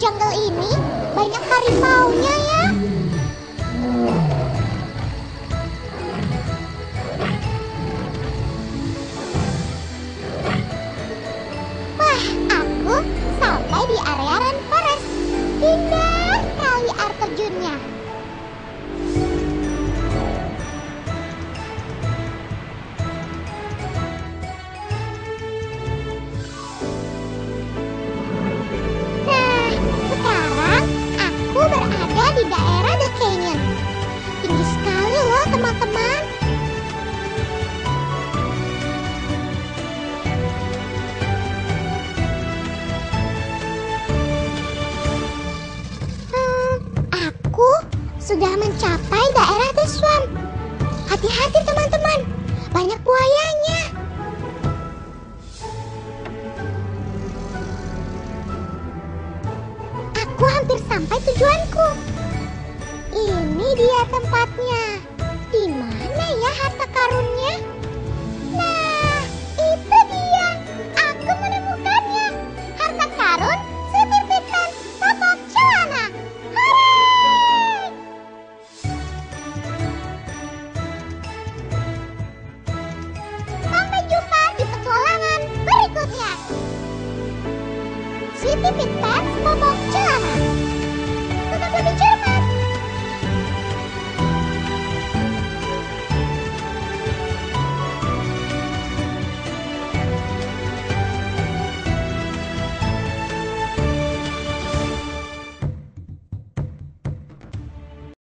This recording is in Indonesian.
jungle ini banyak harimaunya ya. Wah, aku sampai di area rainforest. Indah kali air terjunnya. Nah, sekarang aku berada di daerah The Canyon. Tinggi sekali loh teman-teman. Aku sudah mencapai daerah The Swamp. Hati-hati teman-teman, banyak buayanya. Aku hampir sampai tujuanku. Ini dia tempatnya. Di mana ya harta karunnya? Nah, itu dia. Aku menemukannya. Harta karun sertifikat Popok Celana. Hooray! Sampai jumpa di petualangan berikutnya. Sertifikat Popok Celana.